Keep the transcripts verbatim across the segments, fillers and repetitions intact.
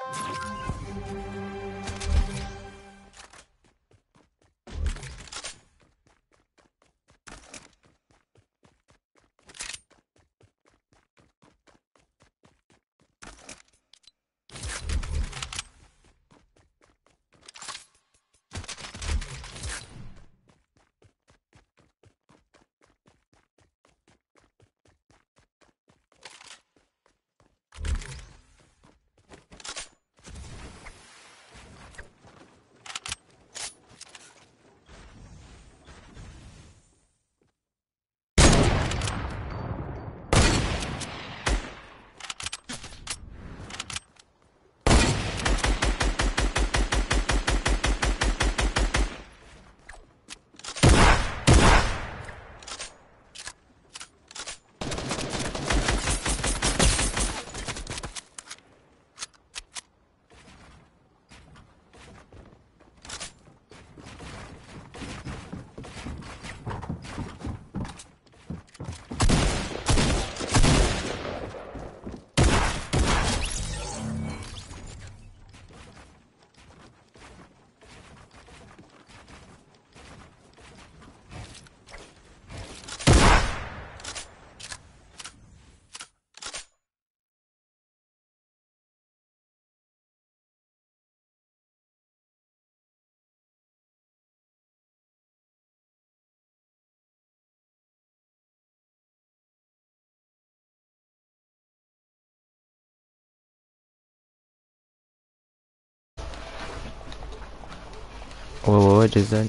Ouais, ouais, ouais, Jason.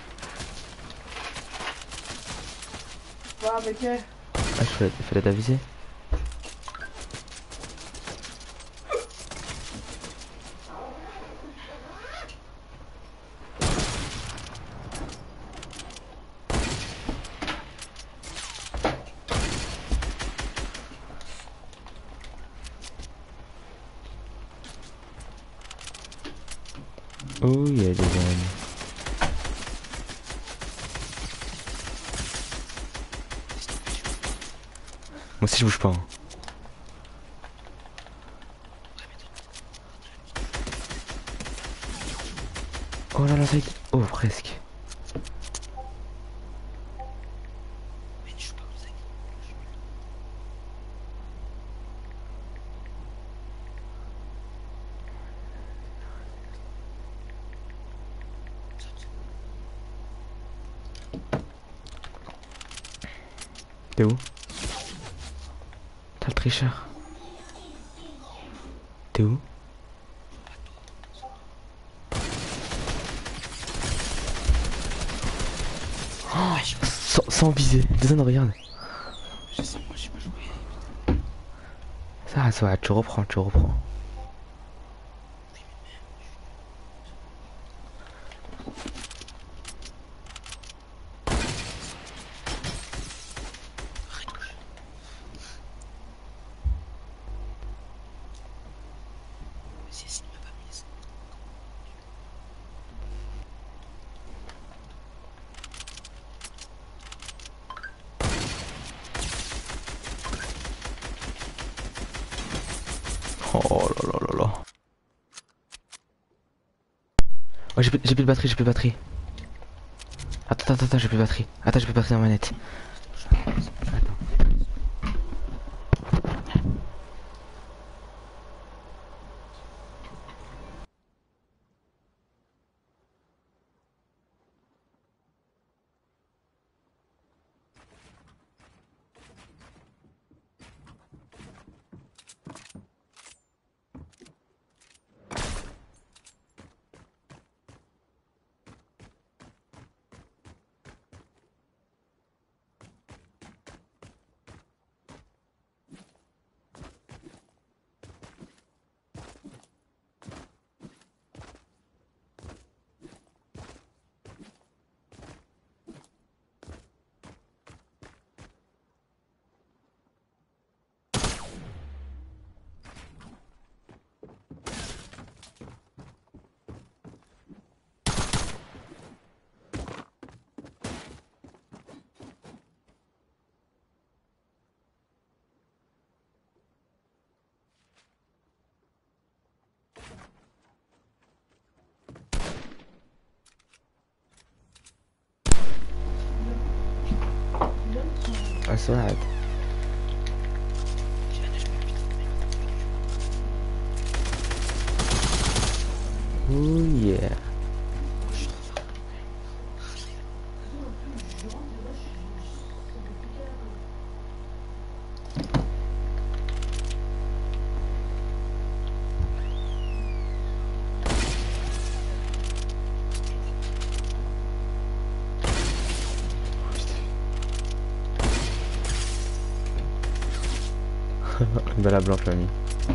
Va avec elle. Ah, il fallait, fallait t'aviser. Oh, il y a Jason. Moi aussi, je bouge pas. Hein. Oh là là, ça y est. Oh, presque. T'es où? T'as le tricheur. T'es où? Oh, sans, sans viser. Jason, regarde. Je sais, moi j'ai pas joué. Ça, ça va, tu reprends, tu reprends. Si, si, il m'a pas mis. Oh là là là là. Oh, j'ai plus, j'ai plus de batterie, j'ai plus de batterie. Attends, attends, attends, j'ai plus de batterie. Attends, j'ai plus de batterie dans la manette. بس واحد. اوه belle blanche famille.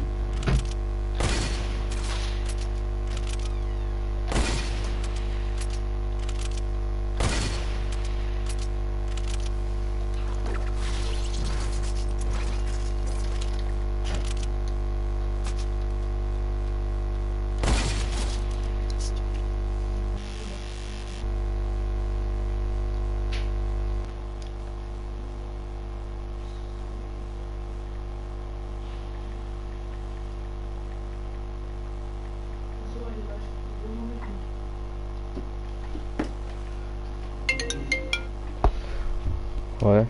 Ouais.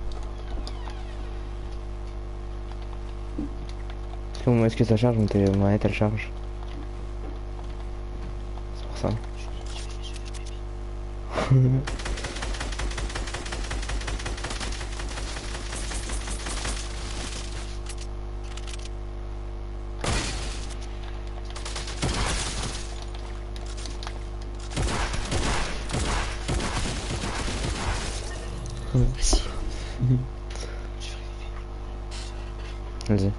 Comment est-ce que ça charge? Mon télé- ma manette elle charge. C'est pour ça. Vas-y. Vas-y.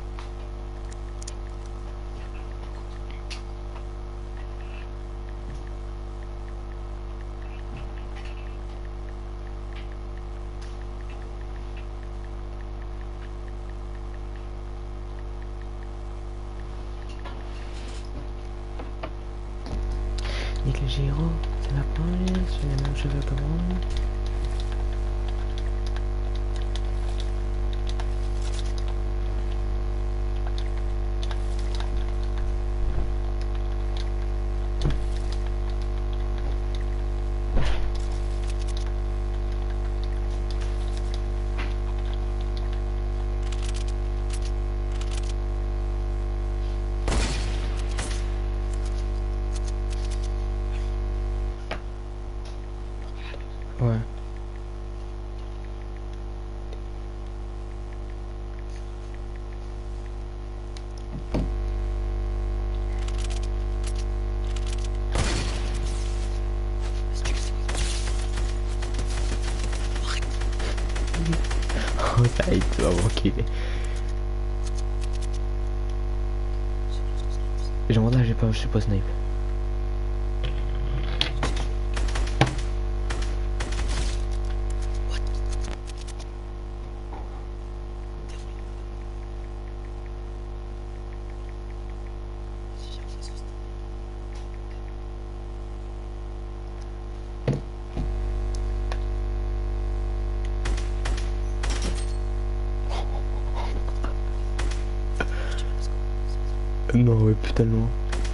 Nique le gyro, c'est la police, j'ai les mêmes cheveux que moi. Ouais. Oh, ça aide, tu vas manquer. Genre là, j'ai pas, je suis pas snipe. Non, ouais, putain, loin.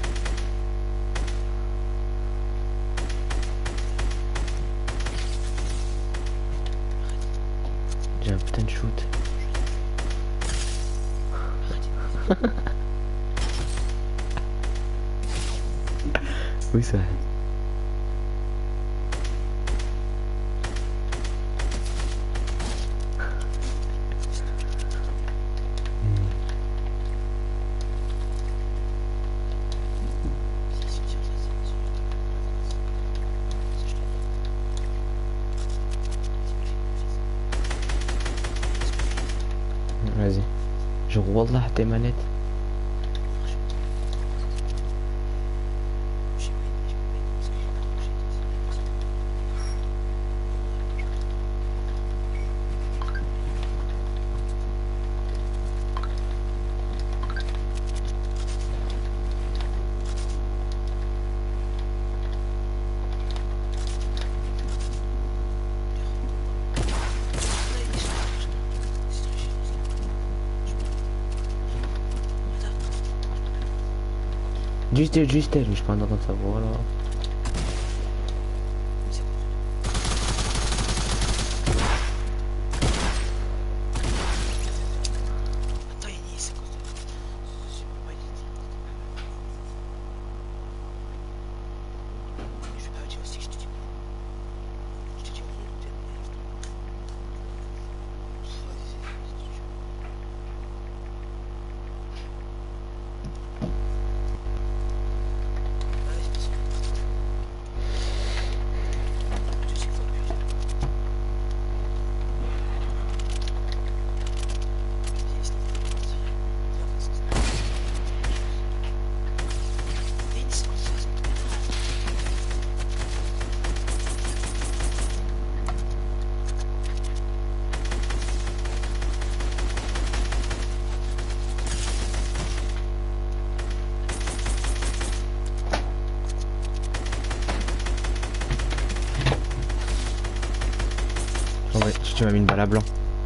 J'ai un putain de shoot. Oui, c'est vrai. Vas-y. Je wallah tes manettes. Juste elle, juste elle, je suis pas en train de savoir là. tu m'as mis une balle à blanc.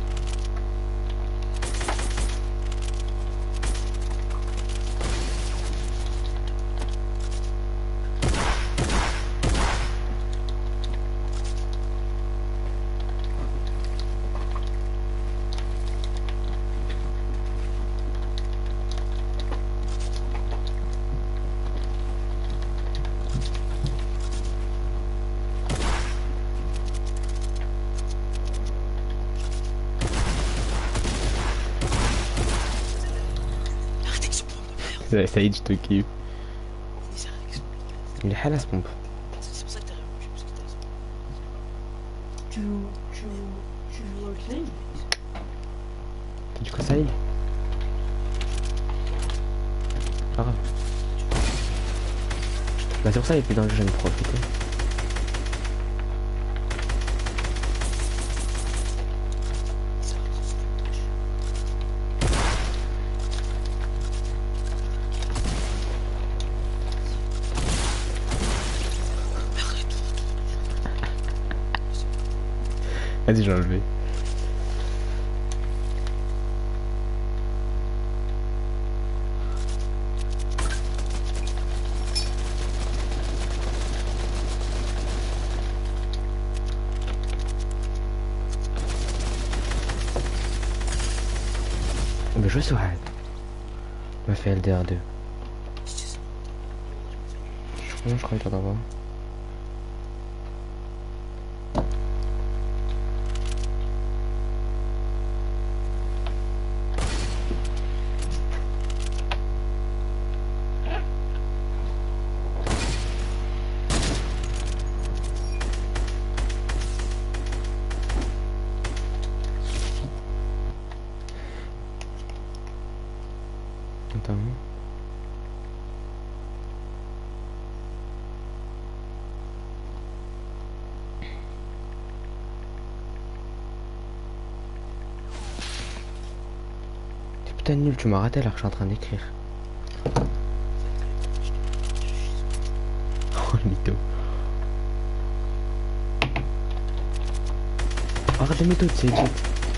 Ouais, Saïd, je te kiffe. Il est halal ce pompe. C'est pour ça que t'as répondu, parce que t'as raison. Tu joues, tu joues, tu joues avec Saïd? T'as dit quoi, Saïd? Pas grave. Bah c'est pour ça, et puis dans le jeu, j'aime profiter. Vas-y, j'ai enlevé. On va jouer sur Had. On va faire L D R deux. Je crois qu'il t'en avoir. Attends. T'es putain nul, tu m'as raté alors que je suis en train d'écrire. Oh le mytho. Arrête de mytho, c'est legit.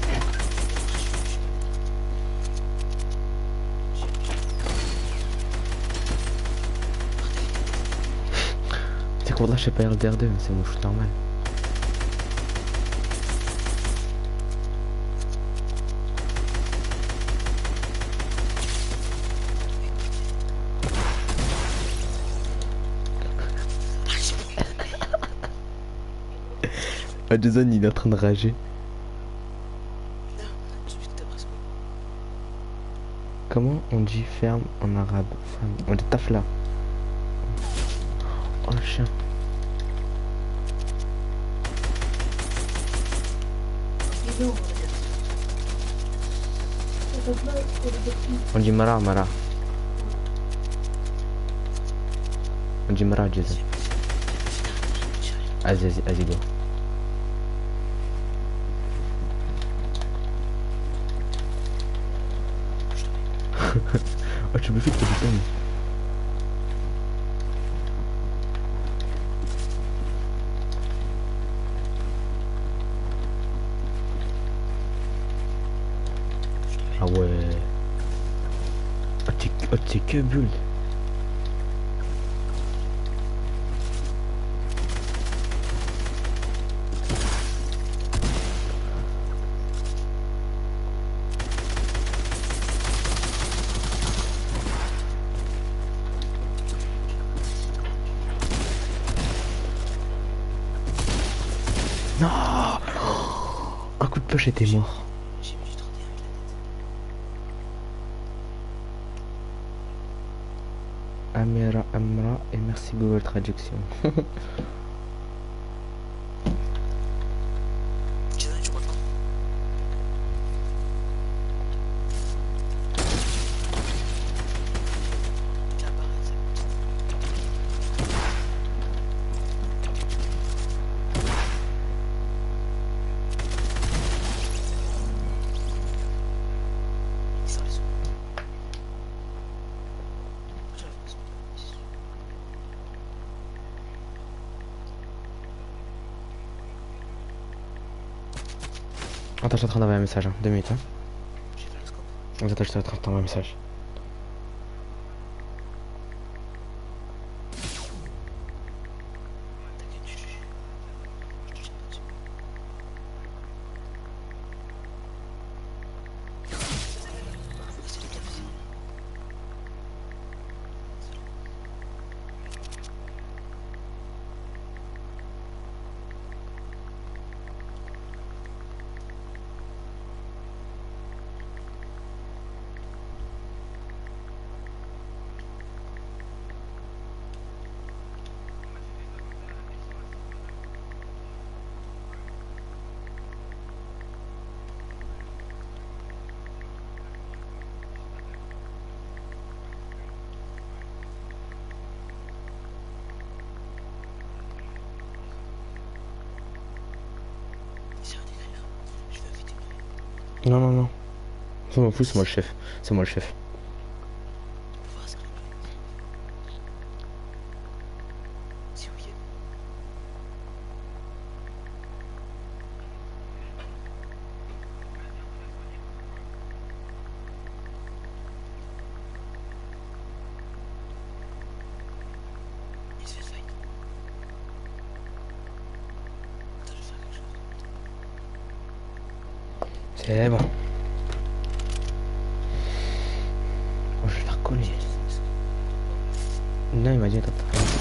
C'est qu'on là je sais pas L D R deux, c'est mon shoot normal. Ah, Jason il est en train de rager. Comment on dit ferme en arabe? Femme. On dit tafla. Oh le chien. On dit mara mara. On dit mara Jason. Vas-y vas-y vas-y go. Oh tu me fais que du temps. Ah ouais. Oh t'es oh, t'es que bulle. Non. Un coup de poche était mort. J'ai mis du trente et un avec la tête. Amira Amra et merci Google Traduction. Jason, tu vois pas? Tiens, pareil, ça. Il sort les sous. J'avais pas son. Attends, je suis en train d'envoyer un message, hein. Deux minutes, hein. J'ai fait le scope. Attends, je suis en train d'envoyer un message. T'inquiète, je suis. Je te tiens pas dessus. Vas-y, les gars, vas-y. Essaye d'écrire. Je vais vite écrire. Non, non, non. Ça m'en fout, c'est moi le chef. C'est moi le chef. Faut voir ce qu'il y a. Si oui. Il se fait fight. Attends, je vais faire quelque chose. C'est bon. Oh, je vais faire coller. Non, il m'a dit attends. Je vais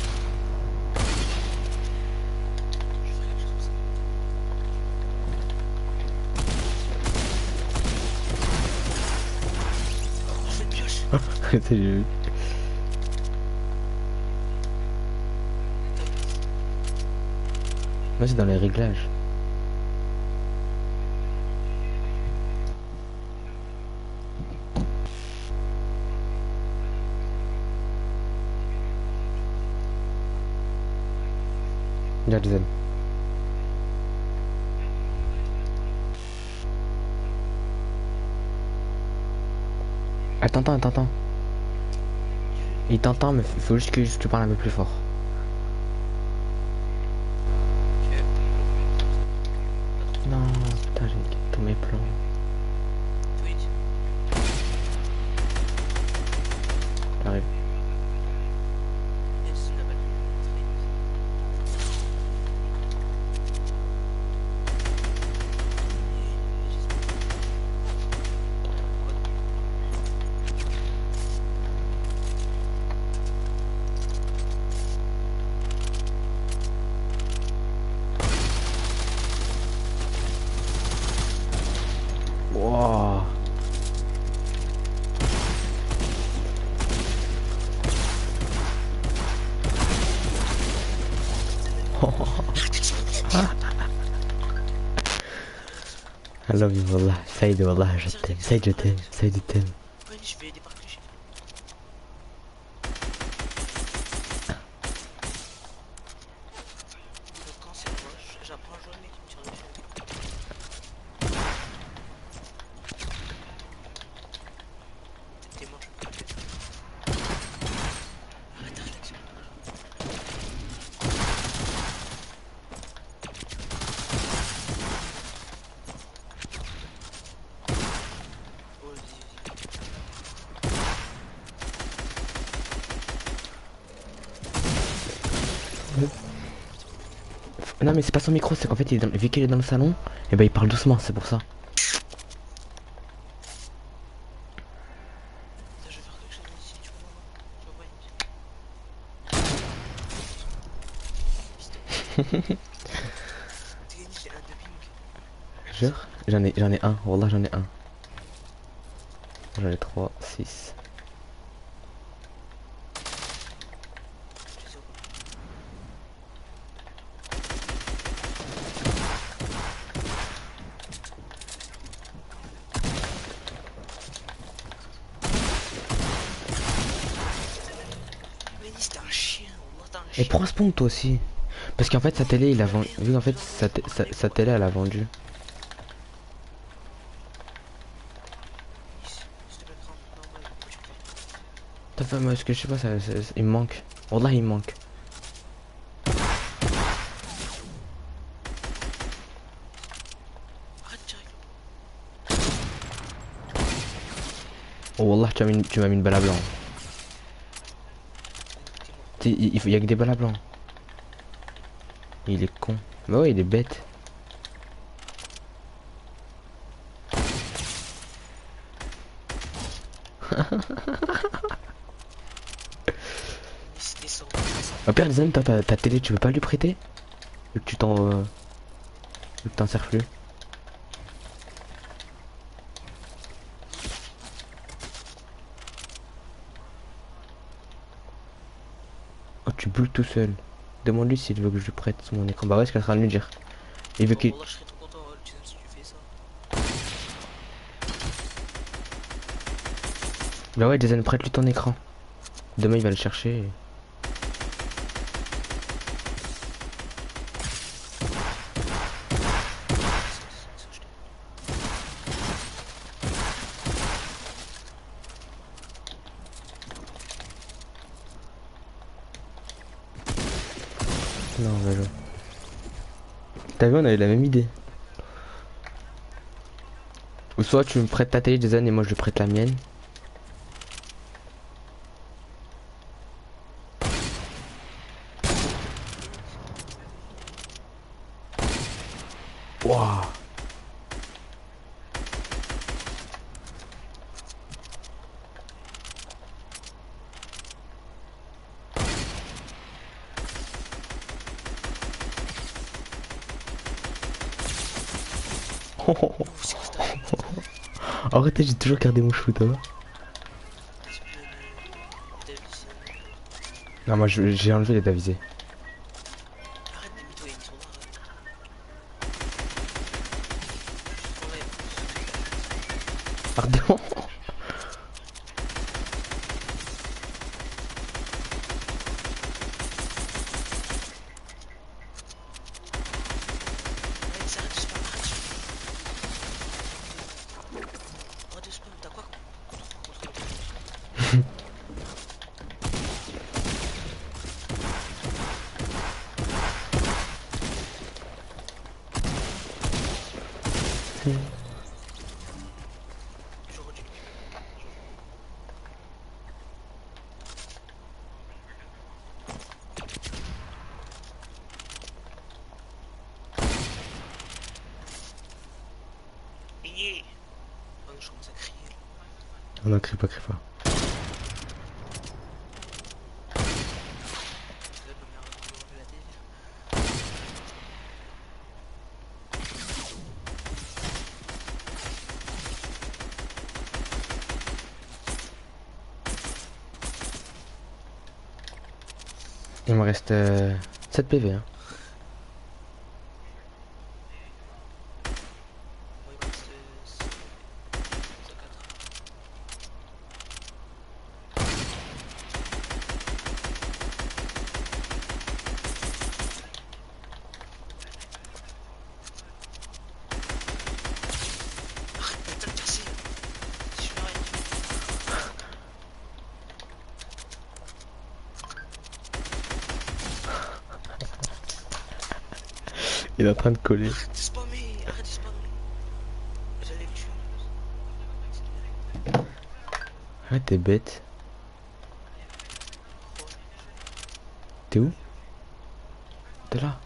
faire quelque chose comme ça. Oh, je fais une pioche. C'est le- Moi, c'est dans les réglages. Déjà, Jason. Elle t'entend, elle t'entend. Il t'entend, mais faut juste que tu parles un peu plus fort. Ok. Non, putain, j'ai niqué tous mes plans. Tweet. J'arrive. Yes, la balle. Wow. I love you, wallah. Saïd, wallah, je t'aime. Saïd, je t'aime. Saïd, je t'aime. Ouais, je vais aider par cliché. Donc quand c'est moche, j'apprends à jouer mec qui me tire dessus. T'es mort, je peux pas le faire. Arrête, arrête. Oh, vas-y, Non, mais c'est pas son micro, c'est qu'en fait, il est dans- vu qu'il est dans le salon, et ben il parle doucement, c'est pour ça. vas-y. Je vais faire quelque chose ici, tu vois. Tu vois pas une T'es gagné, j'ai un de ping. Jure, j'en ai, j'en ai un, wallah, j'en ai un. J'en ai trois, six. Je sais pas. Mais Nice, t'es un chien, wallah, t'es un Et chien. pourquoi spawn toi aussi? Parce qu'en fait, sa télé, il a vendu. Vu qu'en fait, sa, té- sa, sa télé, elle a vendu. Nice, s'il te plaît, prends. Non, ouais, pourquoi tu me fais? T'as fait, moi, ce que je sais pas, ça, ça- ça- il me manque. Wallah, il me manque. Arrête direct. Oh wallah, tu m'as mis, une- tu m'as mis une balle à blanc. T'es mort. Tu sais, Il, il faut- il y a que des balles à blanc. Il est con. Bah ouais, il est bête. Mais si descend, Ah père, les amis, toi, ta, ta télé, tu veux pas lui prêter? Vu que tu t'en... Euh, vu que t'en sers plus. Oh, tu boules tout seul. Demande-lui s'il veut que je lui prête mon écran. Bah ouais, ce qu'elle sera de lui dire. Il veut oh, qu'il... wallah, je serais trop content, euh, Jason, si tu fais ça. Bah ouais, Jason, prête-lui ton écran. Demain, il va le chercher. et- Ça, je t'ai- Non, bah jouer. T'as vu, on avait la même idée. Ou soit tu me prêtes ta télé, Jason, et moi je lui prête la mienne. Waouh. Oh, c'est quoi cette arme? Arrêtez, j'ai toujours gardé mon cheveu, toi. C'est plus de... Davis. Non, moi je- j'ai enlevé les avisés. Arrête de mytho, il y a une sonde. Enlève. Pardon. Arrête, arrête de spam, arrête de spam. Arrête de spam, t'as quoi contre contre le J'aurais dû. Yeah. Oh non, je commence à crier. Là. Oh non, crie pas, crie pas. Là, ma mère a voulu enlever la télé. Il me reste euh, sept P V. Hein. Moi, il me reste euh, cent quatre. Arrête, putain de casser. Si je fais rien. Il est en train de coller. Arrête de spammer, arrête de spammer. J'allais le tuer. Ah, t'es bête. T'es où? T'es là?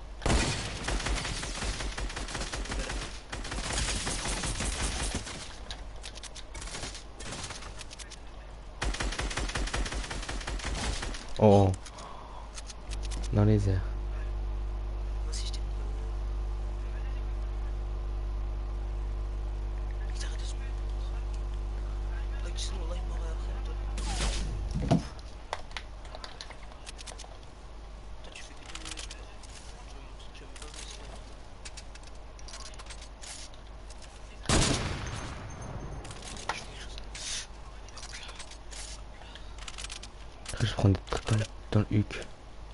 Oh. Dans les airs. Moi aussi, je t'ai mis dans le... Putain, arrête de spammer. Ah, Jason, wallah, il m'aurait après, toi. Toi, tu fais que du... Tu me- tu me pas aussi, là. Je fais quelque chose. Je prends des trucs dans, le- dans le huc.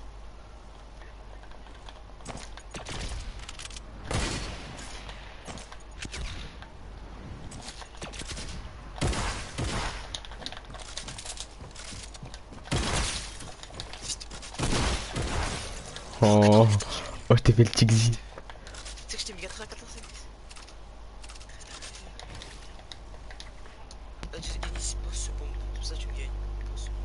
Oh, oh, je t'ai fait le tigzi. Tu sais que je t'ai mis quatre-vingt-quatorze. Ah, tu Ennis, pose ce bombe. Comme ça, tu gagnes. Pose ce bombe.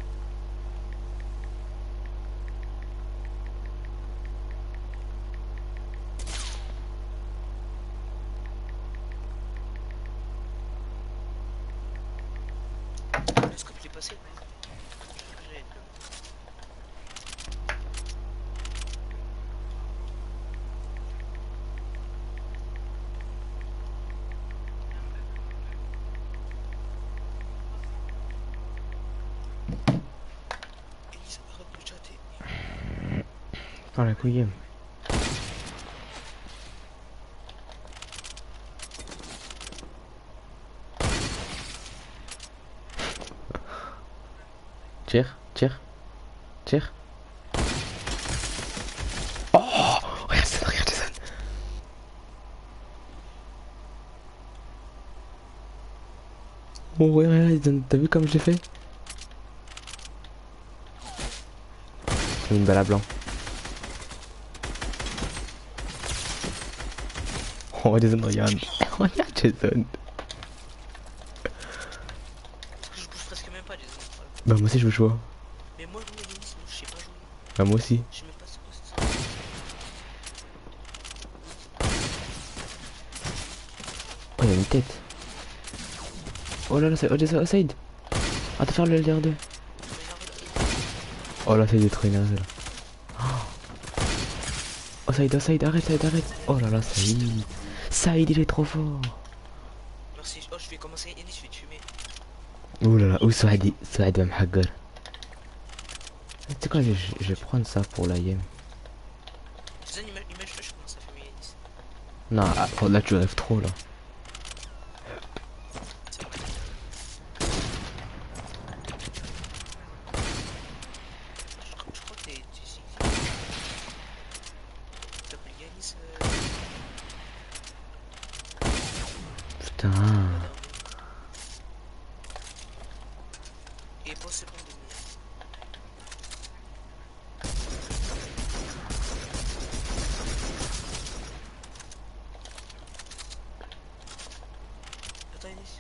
Le scope, il est passé. J'ai- Ennis, arrête de chatter. Oh la couille. Tire, tire, tire. Oh, regarde ça, regarde ça. Oh ouais, ouais, ouais, t'as vu comme j'ai fait? C'est une balle à blanc. Oh Jason, regarde. Regarde Jason. Parce que je bouge presque même pas, les autres. Bah moi aussi je veux jouer. Mais moi, non, Ennis, moi, je sais pas jouer. Bah moi aussi. Je sais même pas ce que c'est. Oh y'a une tête. Oh là là, c'est oh, Jason, oh, Saïd. Ah t'as faire le L D R deux. Mais là, regarde. Oh là, c'est trop énervé là. Oh Saïd, oh Saïd, arrête, Saïd, arrête. Oh là là, Saïd. Saïd, il est trop fort. Merci. Oh, je vais commencer. Ennis, je vais te fumer. Ouh là là, ouh Saïd, Saïd va me hacker. Tu sais quoi, je, je vais prendre ça pour la game. Jason, imagine, imagine, je commence à fumer Ennis. Non, ah, oh, là tu rêves trop là. C'est vrai. Je crois, je crois que t'es. t'es- c'est- T'as pris Ennis. Euh... Putain. Et pose ce bombe de merde. Attends, Ennis.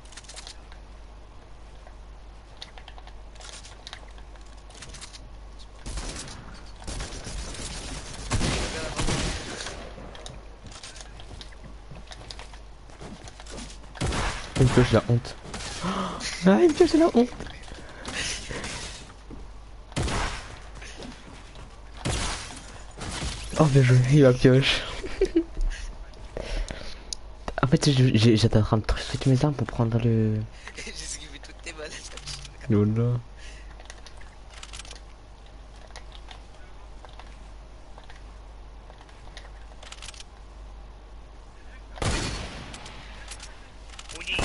Une pioche, la honte. Ah, une pioche, la honte. Oh bien joué, il va pioche. En fait, je- j'ai- j'étais en train de switch mes armes pour prendre le... J'ai esquivé toutes tes balles. Lola. Oui.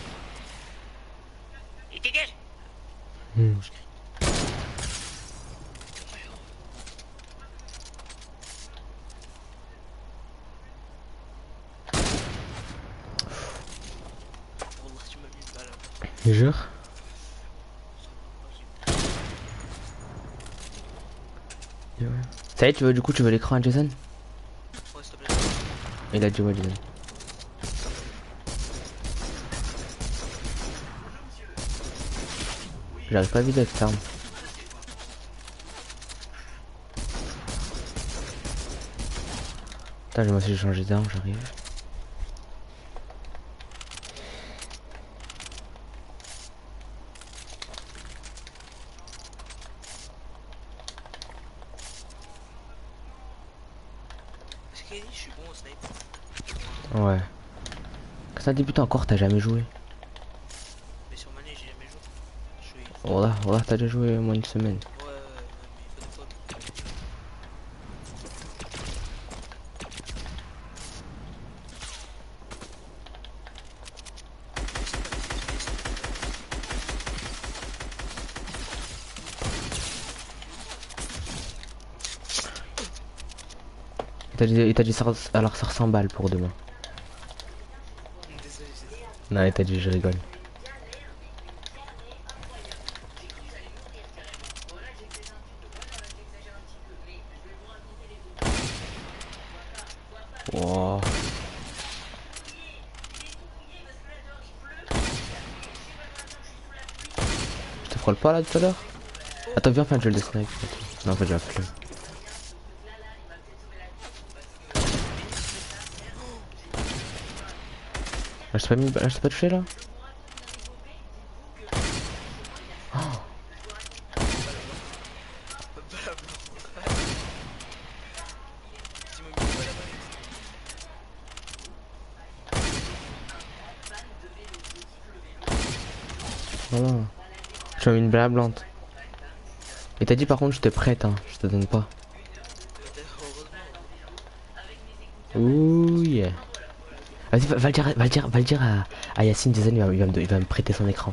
Il dégage. Hmm. Wallah, tu m'as mis une balle. Jure. Ça y est, tu veux du coup, tu veux l'écran à Jason? Ouais, s'il te plaît. Il a dit ouais, Jason. J'arrive pas à vider cette arme. Putain, moi aussi j'ai changé d'arme, j'arrive. Parce qu'Ennis, je suis bon au sniper. Ouais. Quand ça débute encore, t'as jamais joué. Mais sur Mané, j'ai jamais joué. Je suis. Voilà, voilà, t'as déjà joué au moins une semaine. Ouais, ouais, ouais, mais il faut des fois. Il t'a dit, il t'a dit ça, alors ça cent balles pour demain. Désolé, c'est ça. Non, il t'a dit je rigole. Wow. scroll pas là tout à l'heure? Attends, viens faire un duel de snipe. Non, en fait, j'ai la flemme. Là, je t'ai pas mis, là, je t'ai pas touché là? Oh. Voilà. Tu m'as mis une balle blanche. Et t'as dit par contre je te prête, hein, je te donne pas. Ouh yeah. Vas-y, va, va le dire, va le dire, va le dire à, à Yacine Jason, il va, il, va me, il va me prêter son écran.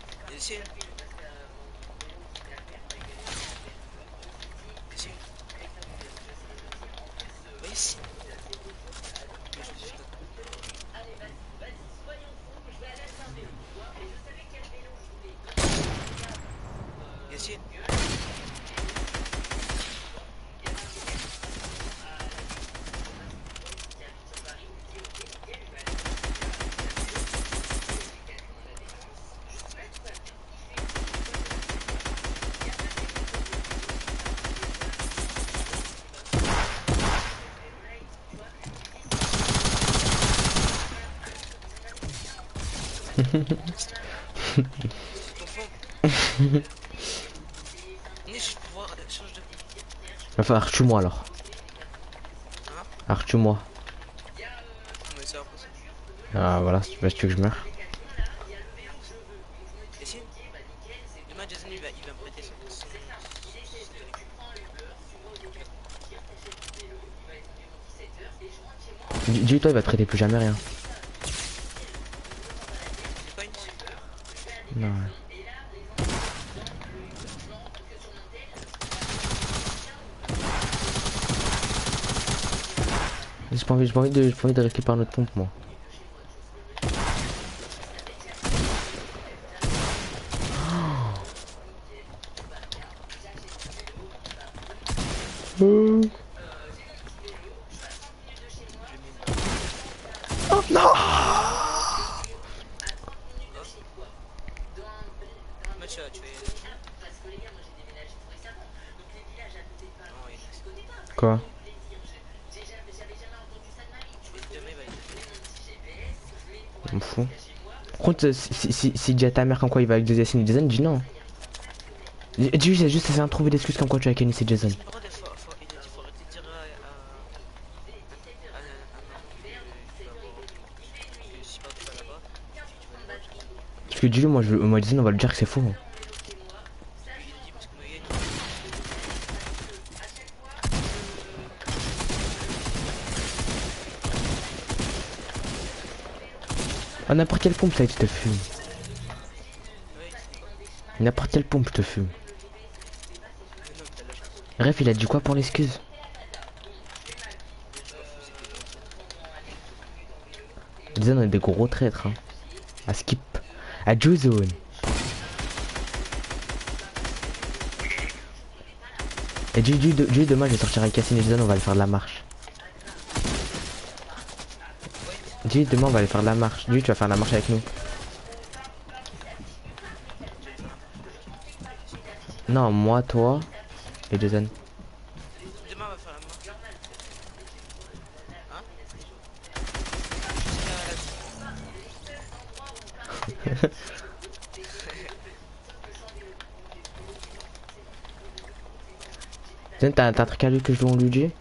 Enfin, artue-moi alors. Artue-moi. Ah voilà, si tu veux que je meure. Dis-toi, il va te prêter plus jamais rien. Non. J'ai pas envie, j'ai pas envie de, j'ai pas envie de récupérer notre pompe moi. Oh, oh non. Quoi? On fout. Par contre, si, si, si, si dis à ta mère comme quoi il va avec des Yacine et Jason, dis non. Dis juste, juste essayer de trouver d'excuses comme quoi tu as Kenny et Jason. Parce que dis-le, moi, je, moi Jason, on va lui dire que c'est faux. Ah, n'importe quelle pompe, ça, je te fume. N'importe quelle pompe, je te fume. Bref, il a dit quoi pour l'excuse? Jason, on est des gros traîtres, hein. À skip. À Juzone. Et du, du, du, du demain, je vais sortir avec Cassine et Jason, on va aller faire de la marche. Dis demain on va aller faire de la marche. Dis tu vas faire de la marche avec nous. Non moi toi et Jason. Demain on va faire la marche. Hein? Jason t'as un truc à lui que je dois lui dire?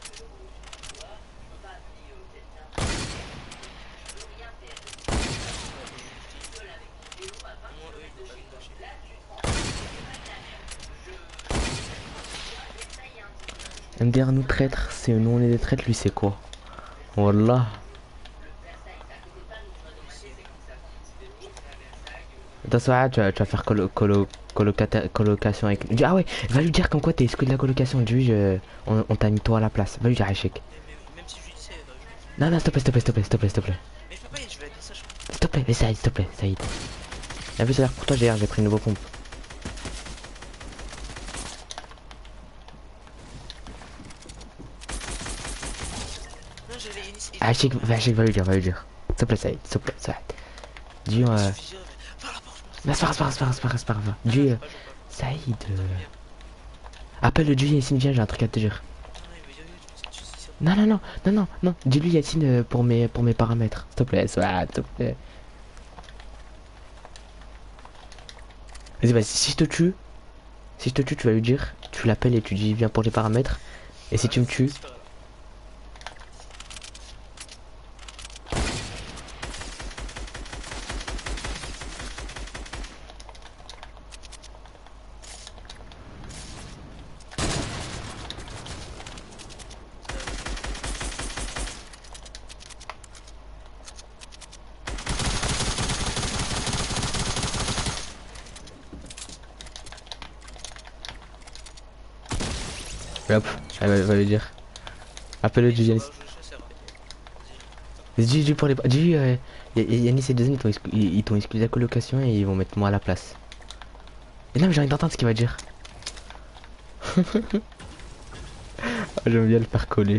M D R nous traître, c'est nous on est des traîtres, lui c'est quoi? Wallah. Attends, tu vas, tu vas faire colo, colo, colocata, colocation avec lui. Ah ouais, va lui dire comme quoi t'es exclu de la colocation. Dis je, on, on t'a mis toi à la place. Va lui dire échec. Même si je lui sais. Non, non, s'il te plaît, s'il te plaît, s'il te plaît, s'il te plaît, s'il te plaît. Mais je peux pas, je vais dire ça, je crois. S'il te plaît, mais Saïd, s'il te plaît, Saïd. La vue, ça a l'air pour toi, j'ai pris une nouvelle pompe. Non, j'avais initié. Ah, échec, va, échec, va lui dire, va lui dire. S'il te plaît, Saïd, s'il te plaît, Saïd. Dis, euh. Non, c'est pas grave, c'est pas grave, c'est pas grave, c'est pas grave. Dis, euh. Saïd. euh, Appelle le Dieu Yacine, viens, j'ai un truc à te dire. Non, mais yo, yo, tu tu- tu- tu- Non, non, non, non, non, non. Dis-lui Yacine euh, pour mes, pour mes paramètres. S'il te plaît, soit, s'il te plaît. Vas-y, vas-y, si je te tue, si je te tue, tu vas lui dire, tu l'appelles et tu dis viens pour les paramètres. Et si tu me tues, c'est pas grave. hop, elle va, va lui dire. Appelle le Oui, Dieu ça Yanis. va, je, je sais, ouais. Dis, dis pour les. Dis, euh, Y- Y- Yanis et Dezen, ils t'ont exclu, ils, ils t'ont exclu de la colocation et ils vont mettre moi à la place. Et non, mais j'ai envie d'entendre ce qu'il va dire. Ah, j'aime bien le faire coller.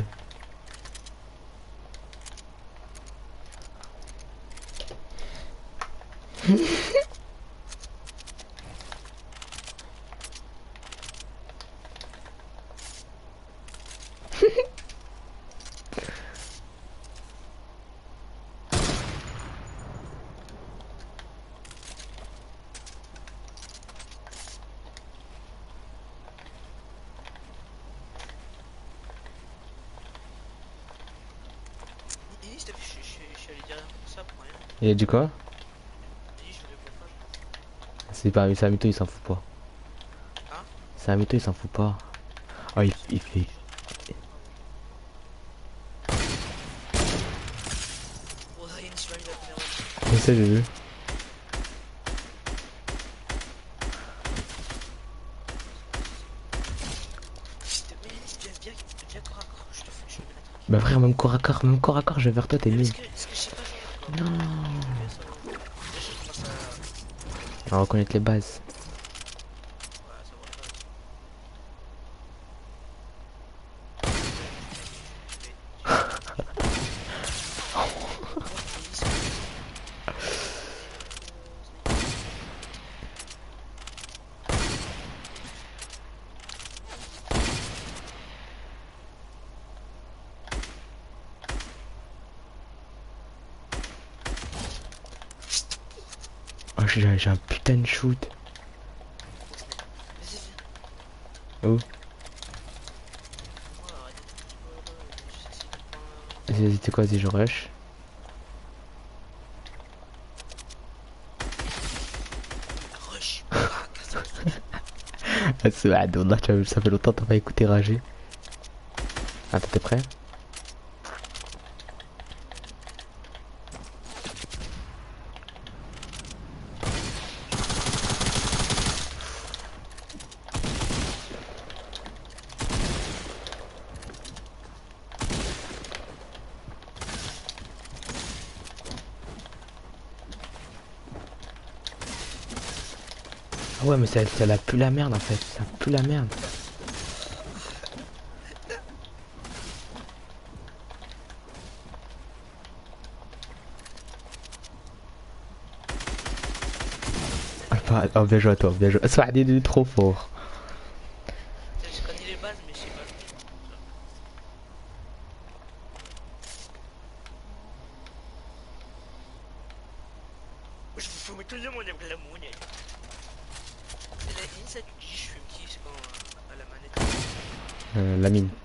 Ni- ni, je t'ai fait- je- je- je suis allé dire ça pour rien. Il a dit quoi? Ni, je voulais pas. C'est pas, c'est un mytho, il s'en fout pas. Hein? C'est un mytho, il s'en fout pas. Oh, il, il fait. Oh, Yannis, tu m'as mis la première balle. Je sais, j'ai vu. Putain, mais Yannis, viens, viens, viens corps à corps, je te fais, je vais mettre. Bah, frère, même corps à corps, même corps à corps, je vais vers toi, t'es Mais nul. est-ce que, est-ce que je sais pas jouer Non. encore? Ça, je commence à. On va reconnaître les bases. Ouais, ça va pas. Oh, j'ai j'ai un putain de shoot. Vas-y, viens. Oh, Moi, arrête. Je sais si tu prends. vas-y, vas-y, t'es quoi, vas-y, je rush. Rush. Ah, casse-toi. Ah, c'est ah, Wallah, tu vois, ça fait longtemps que t'as pas écouté rager. Attends, t'es prêt? Ah ouais, mais ça, ça la pue la merde en fait, ça pue la merde. Ah, pas- oh, bien joué à toi, bien joué. Saad, il est trop fort. Je connais les bases, mais je sais pas jouer. Je vous fous tout le monde avec la monnaie. Et là, Insa, tu dis, je suis un petit, c'est quand euh, à la manette. Euh, la mine.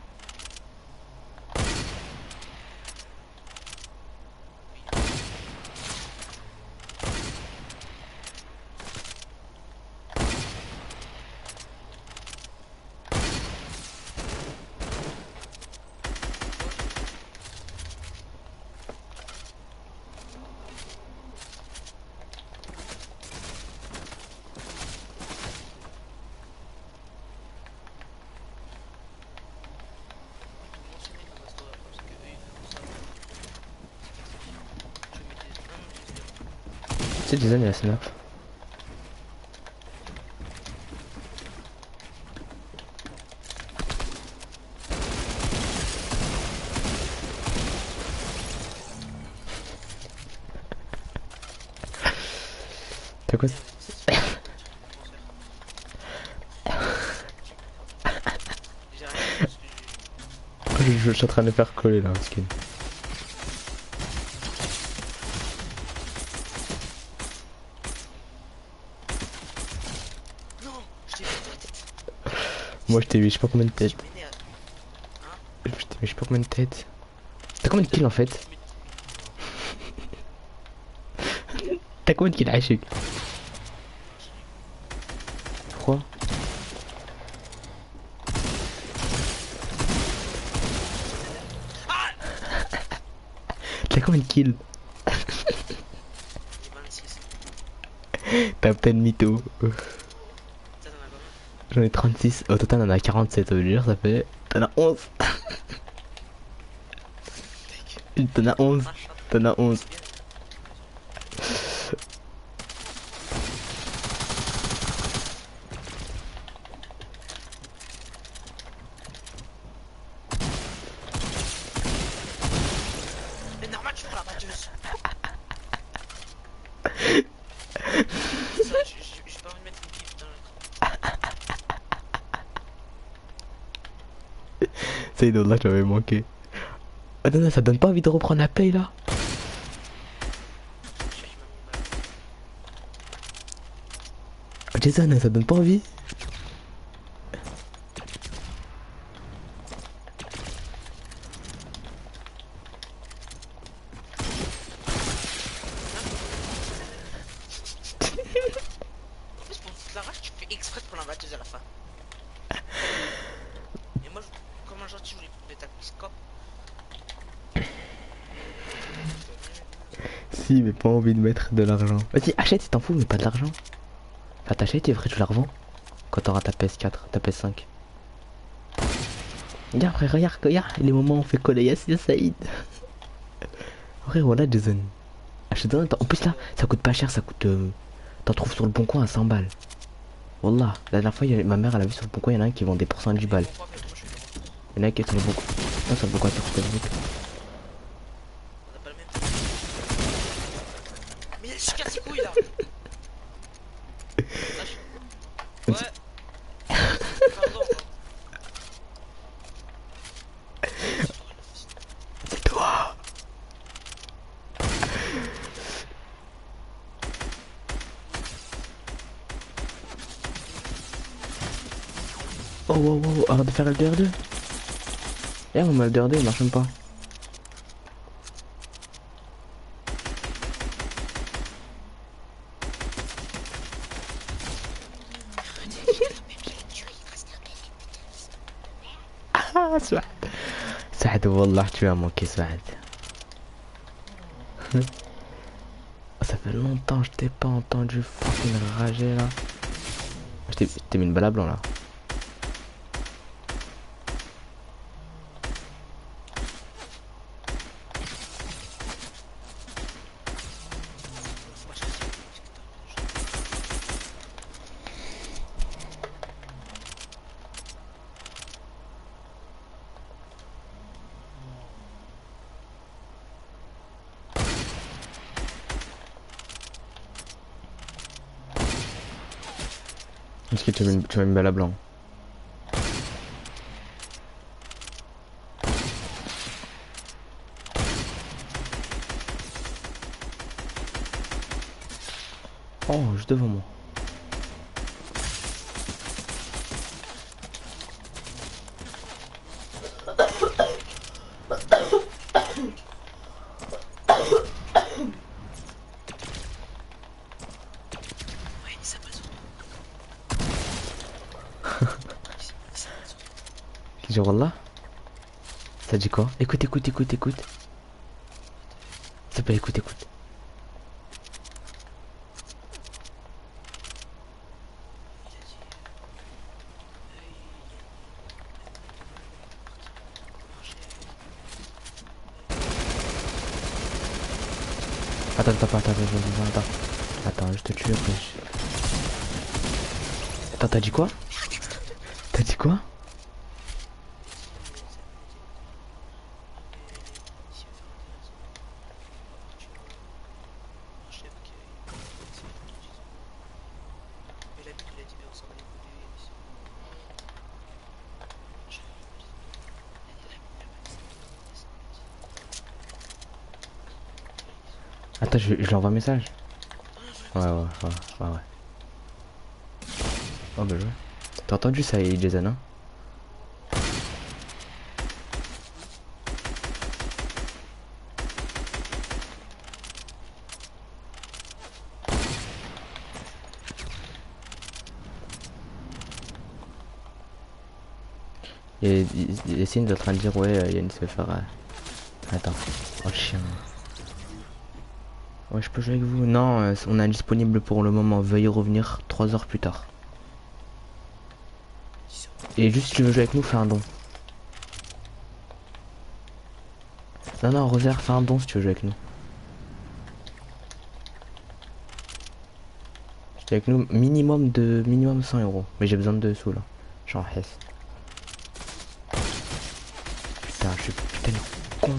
Mentionner le master après, parce que eux, ils font ça. Je mets des. Non, non, je sais. Tu sais, Jason, il a snap. T'as quoi? je, je suis en train de le faire coller là, skin. Non, je t'ai vu dans la tête. Moi je t'ai vu, je sais pas combien de têtes. Tu m'énerves. Hein? Je t'ai vu, je sais pas combien de têtes. T'as combien de kills en fait? T'as combien de kills Aïchik? trois. T'as combien de kills? vingt-six. T'as peut-être mytho. Ça, t'en as combien? J'en ai trente-six. Au total, on en a quarante-sept. Ça veut dire, ça fait. T'en as onze. T'en as onze. T'en as onze. Mais normal, tu prends la batteuse. Ça, j'ai j'ai pas envie de mettre une pipe dans le... C'est là, j'avais manqué. Attends, non, ça donne pas envie de reprendre la play là? Oh, Jason, ça donne pas envie? En plus, pour toute la rage, tu fais exprès de prendre la batteuse à la fin. Et moi, je... comme un gentil, je voulais mettre ta scope. Si, mais pas envie de mettre de l'argent. Vas-y, achète si t'en fous, mais pas de l'argent. Enfin, t'achètes et après tu la revends. Quand t'auras ta P S quatre, ta P S cinq. Regarde, frère, regarde, regarde. Les moments où on fait coller Yassine Saïd. Frère, voilà, Jason. Achète un. En plus, là, ça coûte pas cher, ça coûte. Euh... T'en trouves sur le bon coin à cent balles. Wallah, la dernière fois, y a... ma mère, elle a vu sur le bon coin, il y en a un qui vendait pour cent dix balles. Il y en a un qui est sur le bon coin. Non, sur le bon coin, sur Facebook. On a pas le même. Mais il se casse les couilles là. Ouais. Pardon. C'est toi. Oh, wow, wow, arrête de faire L deux R deux. Eh, mon L deux R deux, il marche même pas. Ah, Souad. Souad, wallah, tu as manqué, Souad. Ça fait longtemps que je t'ai pas entendu fucking rager là. Je t'ai t'ai mis une balle à blanc là. Est-ce que tu as mis une, tu m'as mis une balle à blanc? Oh, juste devant moi. Ouais, ça passe. Qui dit Wallah? Ça dit quoi? Écoute, écoute, écoute, écoute. Ça peut écoute, écoute. Attends, attends, attends, attends, attends, attends. Attends, je te tue après. Attends, t'as dit quoi? T'as dit quoi? Attends, je, je lui envoie un message. Ouais, ouais, ouais, ouais, ouais. Oh, bah, joué. T'as entendu ça, Jason, hein? Et Yacine est en train de dire, ouais, euh, Yannis va faire. euh, Attends. Oh, le chien. Ouais, je peux jouer avec vous. Non, euh, on est indisponible pour le moment. Veuillez revenir trois heures plus tard. Et juste, si tu veux jouer avec nous, fais un don. Non, non, Rosaire, fais un don si tu veux jouer avec nous. Avec nous, minimum de minimum cent euros. Mais j'ai besoin de deux sous là. Genre Hess. Putain, je suis putain de con.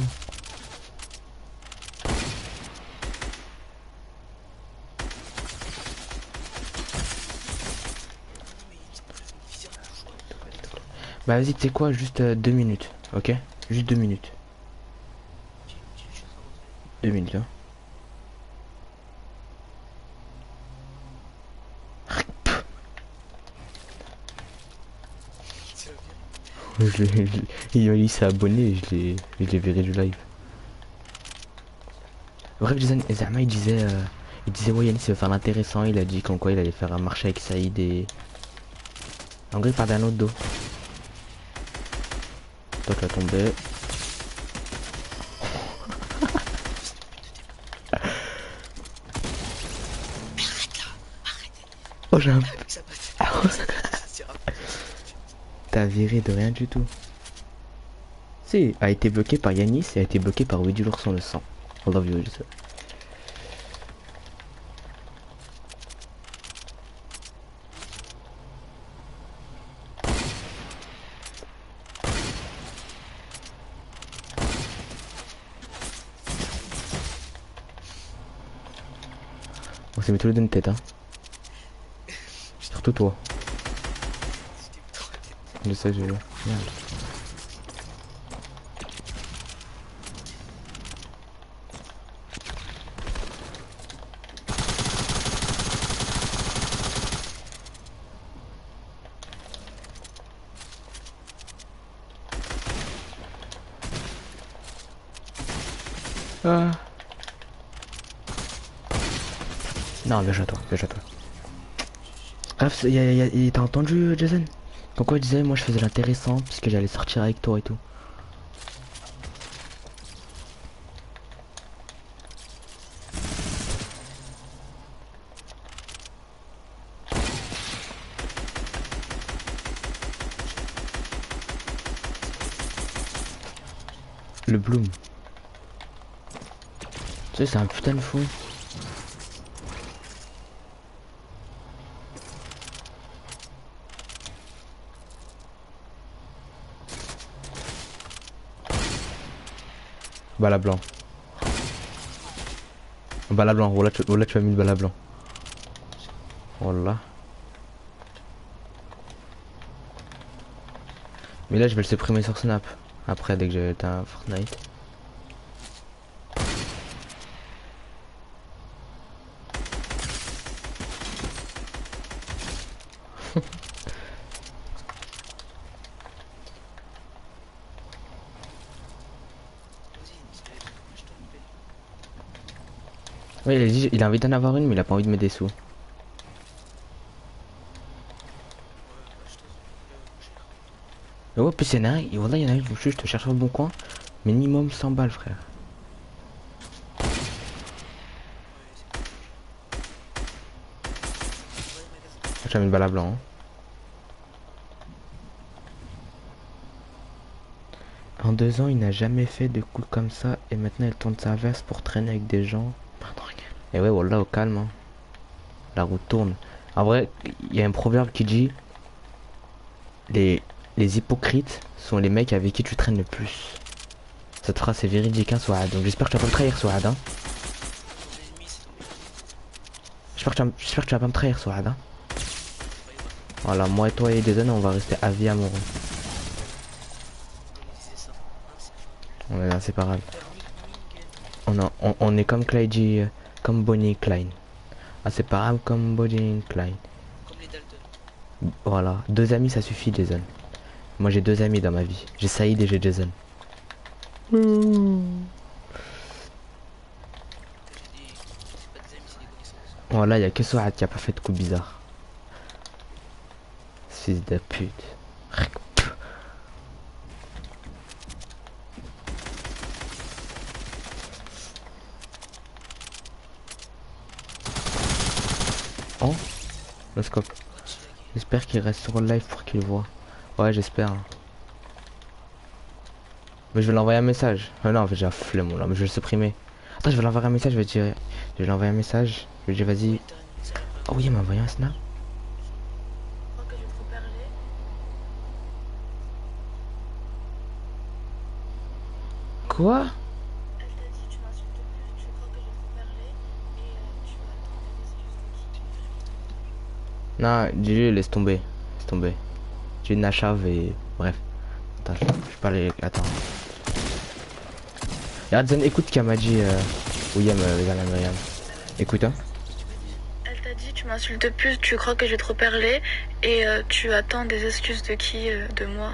Bah vas-y, tu sais quoi, juste euh, deux minutes, ok? Juste deux minutes. Deux minutes, hein. Je l'ai- je l'ai- il m'a dit s'est abonné et je l'ai je l'ai viré du live. Bref, Jason, Zama il disait euh, il disait ouais Yannis il va faire l'intéressant, il a dit qu'en quoi il allait faire un marché avec Saïd et. En gros il parle d'un autre dos. Toi tu vas tomber. Oh j'ai un. T'as viré de rien du tout. Si, a été bloqué par Yanis et a été bloqué par Weddy l'ourson le sang. I love you, je sais. On s'est mis tous les deux une tête, hein. Surtout toi. Je sais, j'ai. Merde. Ah. Non, bien joué à toi, bien joué à toi. Bref, y a, y a, y- t'as entendu Jason? Pourquoi il disait moi je faisais l'intéressant puisque j'allais sortir avec toi et tout. Le Bloom. Tu sais, c'est un putain de fou. Bala blanc. Bala blanc, voilà tu, voilà, tu as mis le bala blanc. Voilà. Mais là je vais le supprimer sur Snap. Après dès que j'ai éteint Fortnite. Oui, il a dit, il a envie d'en avoir une mais il a pas envie de mettre des sous. Et ouais, plus il y en a un, et voilà, il y en a un, je je te cherche au bon coin. Minimum cent balles, frère. J'ai mis une balle à blanc. Hein. En deux ans, il n'a jamais fait de coups comme ça et maintenant il tourne sa veste pour traîner avec des gens. Et ouais, voilà, au calme. Hein. La roue tourne. En vrai, il y a un proverbe qui dit les, les hypocrites sont les mecs avec qui tu traînes le plus. Cette phrase est véridique, hein, Souad. Donc j'espère que tu vas pas me trahir, Souad. Hein. J'espère que, tu vas... que tu vas pas me trahir, Souad. Hein. Voilà, moi et toi et Jason, on va rester à vie amoureux. On est inséparables. On, a, on, on est comme Clyde, euh, comme Bonnie et Clyde. Inséparables comme Bonnie et Clyde. Comme les Dalton. Voilà, deux amis ça suffit Jason. Moi j'ai deux amis dans ma vie. J'ai Saïd et j'ai Jason. J'ai des... C'est pas des amis, c'est des connaissances. Voilà, y a que Souad qui a pas fait de coup bizarre. Fils de pute. Oh, le scope. J'espère qu'il reste sur le live pour qu'il voit. Ouais, j'espère. Mais je vais l'envoyer un message. Ah non, en fait, j'ai la flemme là, mais je vais le supprimer. Attends, je vais l'envoyer un message, je vais dire. Je vais l'envoyer un message. Je vais dire, vas-y. Oh oui, il m'a envoyé un snap. Je crois que j'ai trop parlé. Quoi? Elle t'a dit tu m'insultes plus, tu crois que j'ai trop parlé et euh, tu attends des excuses de qui? Non, dis-lui, laisse tomber. Laisse tomber. J'ai une achave et. Bref. Attends, je, je peux aller. Attends. Regarde, Zen, écoute ce qu'elle m'a dit. Euh... William, euh, William, Myriam. Écoute, hein. Elle t'a dit tu m'insultes plus, tu crois que j'ai trop parlé et euh, tu attends des excuses de qui? euh, De moi?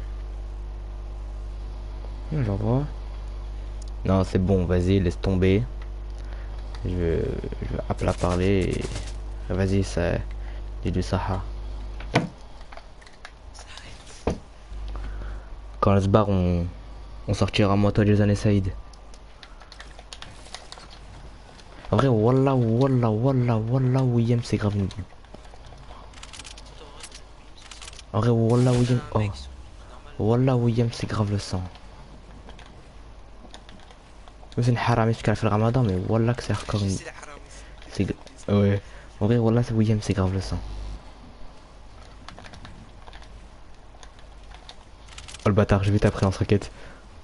Je vois. Non, c'est bon, vas-y, laisse tomber. Je vais, je vais appeler à parler et. Vas-y, ça. Dis du Saha. Quand elle se barre, on. On sortira moi, toi, Jason et Saïd. En vrai, wallah, wallah, wallah, wallah, William, c'est grave. En vrai, wallah, William. Oh. Wallah, William, c'est grave le sang. C'est une haram ce qu'elle a fait le ramadan, mais wallah que c'est encore une. C'est. Ouais. En vrai, wallah, c'est William, c'est grave le sang. Oh le bâtard, je vais t'après en raquette.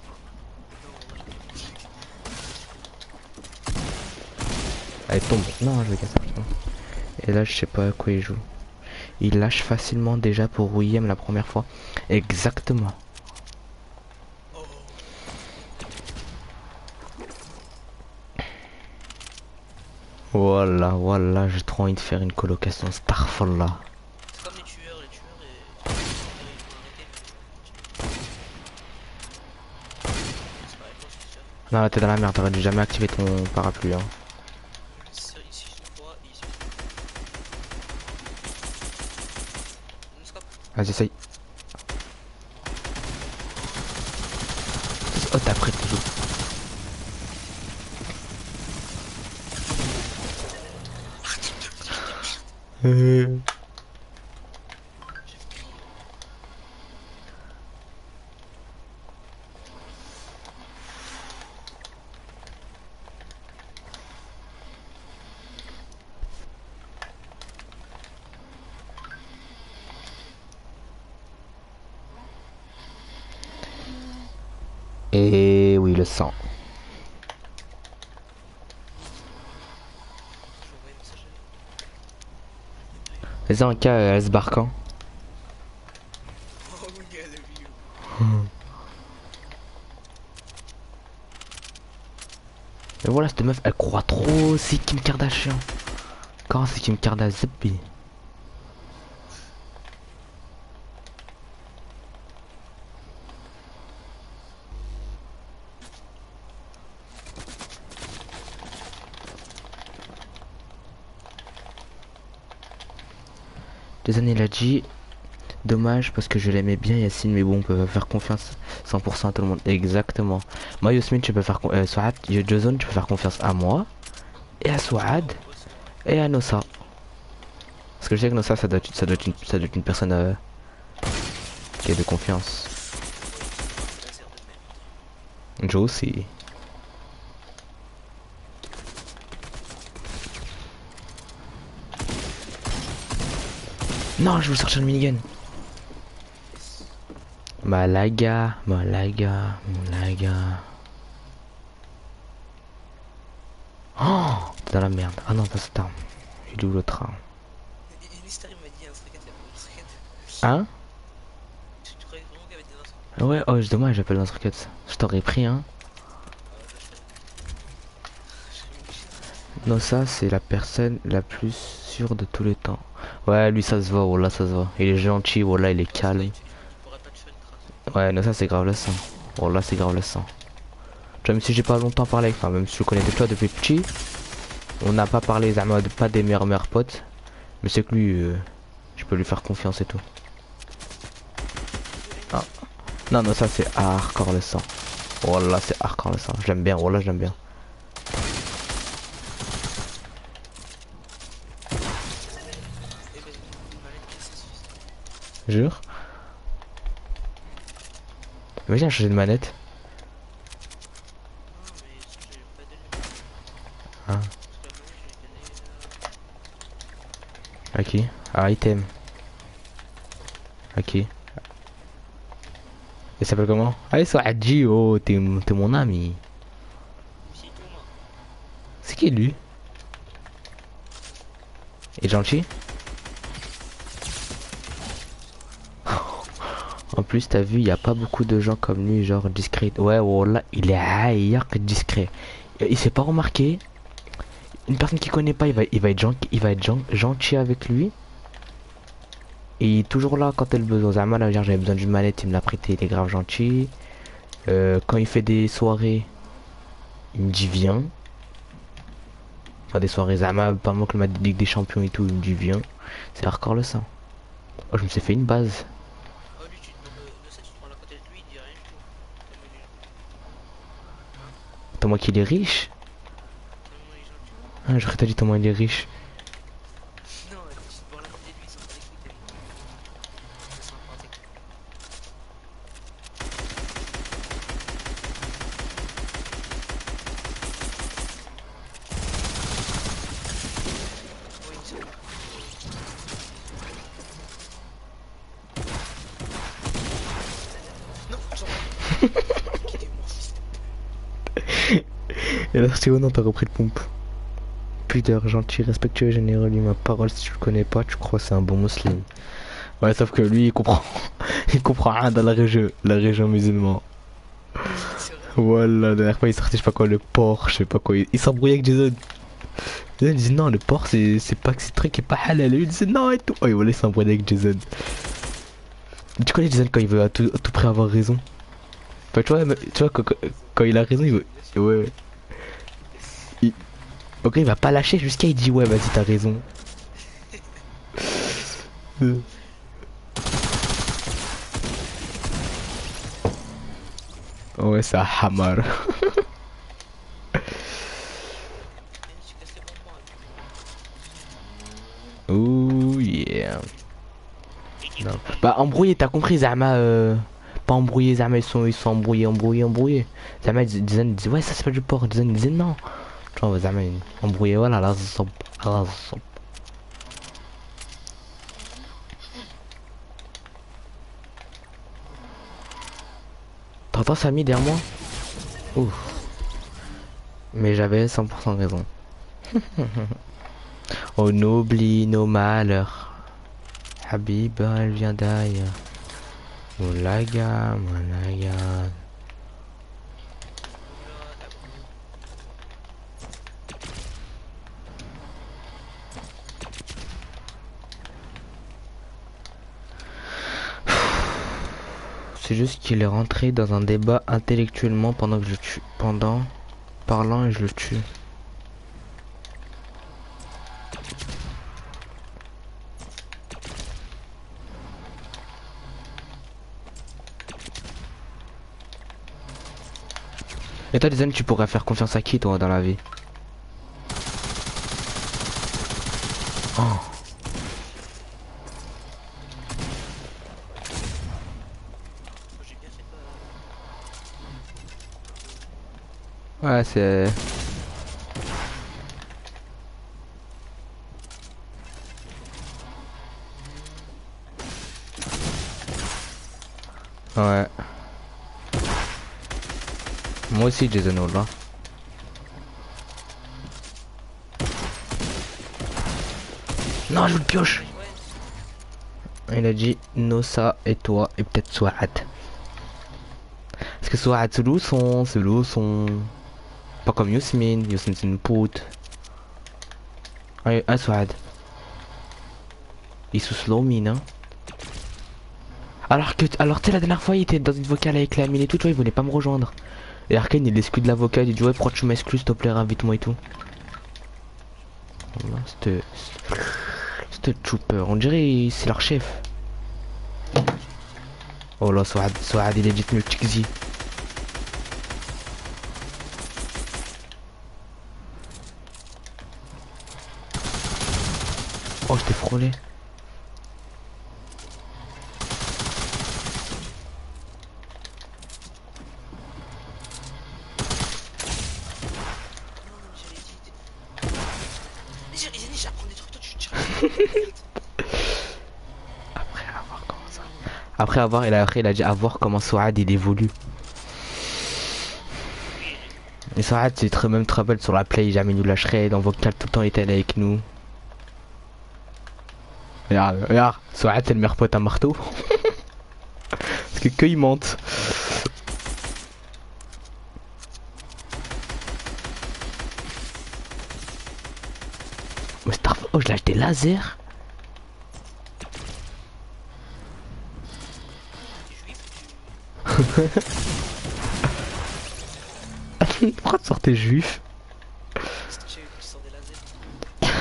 Elle tombe. Non, je vais casser. Et là, je sais pas à quoi il joue. Il lâche facilement déjà pour William la première fois. Exactement. Voilà, voilà, j'ai trop envie de faire une colocation Starfall. C'est comme les tueurs, les tueurs et... ils vont arrêter, mais... C'est pareil, je pense que c'est ça. Non, là t'es dans la merde, t'aurais dû jamais activer ton parapluie. Hein. Ici, ici, je vois, et ici. On scope. Vas-y, essaye. Oh, t'as pris toujours. Euh... Et oui, le sang. Je vais envoyer un message à Vas-y, en cas, elle se barre quand? Oh oui, elle a vu. Et voilà, cette meuf, elle croit trop, c'est Kim Kardashian. Quand c'est Kim Kardashian? Jason il a dit dommage parce que je l'aimais bien Yacine, mais bon on peut faire confiance cent pour cent à tout le monde. Exactement. Moi Yasmine tu peux faire euh, Souad, Jason tu peux faire confiance à moi et à Souad et à Nossa. Parce que je sais que Nossa ça doit être, ça doit être, une, ça doit être une personne euh, qui a de confiance. Joe aussi. Non, je veux sortir le minigun. Malaga, Malaga, Malaga. Oh, t'es dans la merde. Ah non, pas cette arme. J'ai où l'autre arme. Mister il m'a dit un strike à un strike. Hein? Tu croyais vraiment qu'il y avait des instruments? Ouais, oh, c'est dommage, j'appelle un truc. Je t'aurais pris, hein. Non, ça, c'est la personne la plus sûre de tous les temps. Ouais, lui, ça se voit, voilà, ça se voit. Il est gentil, voilà, il est calme. Tu pourrais pas te faire une trace. Ouais, non, ça, c'est grave le sang. Voilà, c'est grave le sang. Tu vois, même si j'ai pas longtemps parlé, enfin, même si je connais toi depuis petit, on n'a pas parlé, Zama, pas des meilleurs meilleurs potes. Mais c'est que lui, euh, je peux lui faire confiance et tout. Ah. Non, non, ça, c'est hardcore le sang. Voilà, c'est hardcore le sang. Je l'aime bien, voilà, je l'aime bien. Eh ben, une mallette cassée suffisant. Jure. Imagine changer de manette. Non, mais ça, j'ai pas donné. Ah. Parce que la manette, je l'ai donné. À qui? Ah, item. À qui? Il s'appelle comment? Ah, il s'appelle oh, t'es t'es mon ami. Si, Thomas. C'est qui lui? Il est gentil? En plus, t'as vu, il y a pas beaucoup de gens comme lui, genre discret. Ouais, voilà, il est aïyak discret. Il s'est pas remarqué. Une personne qui connaît pas, il va, il va être, gen- il va être gen- gentil avec lui. Et il est toujours là quand elle a besoin. Zama, là, j'avais besoin d'une manette, il me l'a prêté, il est grave gentil. Euh, quand il fait des soirées, il me dit viens. Enfin, des soirées Zama, pas moi que le match de Ligue des Champions et tout, il me dit viens. C'est hardcore le sang. Oh, je me suis fait une base. Oh, lui, tu te demandes. De ça, tu te prends la côté de lui, il dit rien du tout. Tellement il est- T'as moi qu'il est riche. tellement il est gentil. Ah, j'aurais dit comment il est riche. Non, tu te prends la côté de lui, il s'en bat les couilles tellement. C'est sympathique. Oh, il me semble. Non, j'en ai. Quittez mon fils. Et là, c'est oh non, t'as repris le pompe. Pudeur, gentil, respectueux, généreux, lui, ma parole, si tu le connais pas, tu crois que c'est un bon musulman. Ouais, sauf que lui, il comprend. Il comprend rien dans la région, la région musulmane. C'est vrai. Voilà, la dernière fois, il sortait, je sais pas quoi, le porc, je sais pas quoi. Il, il s'embrouillait avec Jason. Jason disait non, le porc, c'est c'est pas que ce truc est pas halal. Et lui, il disait non et tout. Oh, et voilà, il s'embrouillait avec Jason. Tu connais Jason quand il veut à tout, à tout près avoir raison. Enfin, tu vois, me- tu vois quand, quand- quand il a raison, il veut. Ouais. Il... Ok, il va pas lâcher jusqu'à il dit ouais, vas-y, t'as raison. Euh. Ouais, c'est un hammer. Et tu casses les bonbons. Oh yeah. Non. Bah embrouillé, t'as compris Zama euh... Pas embrouillé Zama, ils sont, ils sont embrouillés, embrouillés, embrouillés. Zama il disait, il disait ouais ça c'est pas du porc, Jason il disait non. Tu vois Zama il embrouillé voilà là ça là ça. T'entends Samy derrière moi? Ouf. Mais j'avais cent pour cent raison. On oublie nos malheurs. Habib elle vient d'ailleurs. Moulaga, moulaga. C'est juste qu'il est rentré dans un débat intellectuellement pendant que je le tue. Pendant parlant et je le tue. Et toi, Jason, tu pourrais faire confiance à qui, toi, dans la vie? Oh. J'ai bien fait de... Ouais, c'est... Ouais. Moi aussi, Jason, là. Non, je veux le pioche. Il a dit Nossa et toi et peut-être Souad. Parce que Souad, c'est l'où son... C'est l'où son... Pas comme Yasmine. Yasmine, c'est une pute. Ouais, ah, Souad. Il sous slow mine, hein. Alors que, alors tu sais, la dernière fois, il était dans une vocale avec la mine et tout, tu vois, il voulait pas me rejoindre. Et Arkane, il exclut de l'avocat, il dit ouais, pourquoi tu m'exclus, s'il te plaît, invite-moi et tout. Voilà, c'était... C'était trooper, on dirait c'est leur chef. Oh là, Souad, Souad, il est dit mieux que Tikzi. Oh, je t'ai frôlé. J'apprends des trucs, toi tu tires. Après avoir comment ça. Après avoir, il a, après, il a dit à voir comment Souad il évolue. Et Souad, c'est très même trouble sur la play, jamais nous lâcherait, dans vocal tout le temps il était là avec nous. Regarde, regarde, Souad c'est le meilleur pote à marteau. Parce que que il mente. Oh, Star... oh je lâche des lasers. Pourquoi tu sors tes juifs? J'ai eu plus sur des lasers.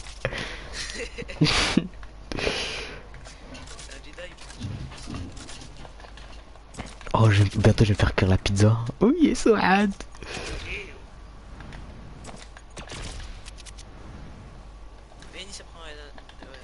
Un Jedi. Oh je... bientôt je vais faire cuire la pizza. Oui, Souad. Mais Yanis apprend à... Ouais,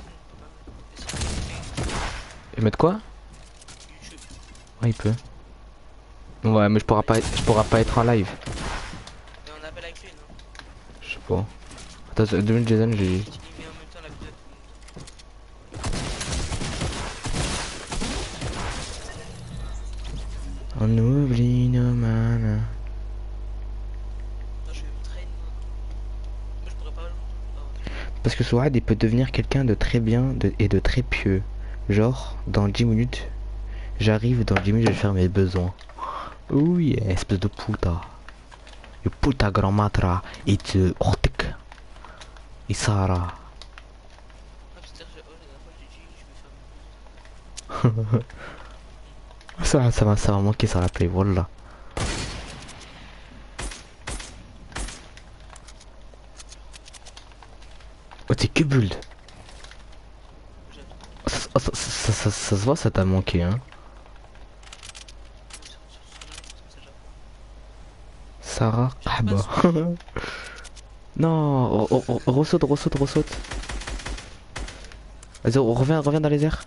Et mettre quoi? YouTube. Ouais il peut. Ouais mais je pourrais pas être... je pourrais pas être en live. Et on appelle avec lui, non? Je sais pas. Attends, deux minutes Jason, j'ai... Il met en même temps la vidéo. On oublie nos mains. Non, je vais me traîner. Moi je pourrais pas. Oh. Parce que Souad il peut devenir quelqu'un de très bien de... et de très pieux. Genre, dans dix minutes, j'arrive, dans dix minutes je vais faire mes besoins. Oui, espèce de puta. Le puta grand matra et te ortek. Et Sarah. Ah, putain, je... oh, la dernière fois j'ai dit, je vais faire. Ça, ça va, ça va manquer ça la play, voilà. Oh t'es que build. Ça, ça, ça, ça, ça se voit, ça t'a manqué hein. Sarah, ah bah. Non, oh, oh, oh, ressaute, ressaute, ressaute. Vas-y, reviens, reviens dans les airs.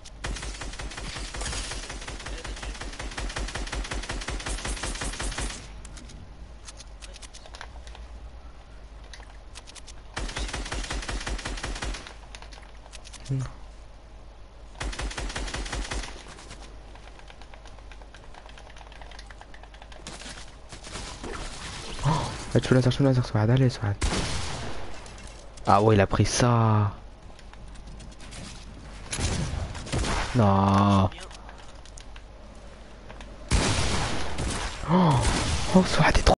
Non. Oh, tu fais laser, tu fais laser, Souad, allez, Souad. Ah ouais, il a pris ça. Non. Oh, oh, Souad, t'es trop.